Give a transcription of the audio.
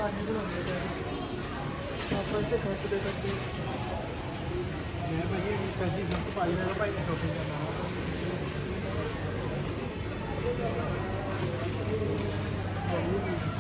पानी बनाने का वापस से खर्च दे सकते मैं भाई पैसे घर तो पाई रहेगा भाई ने शॉपिंग करना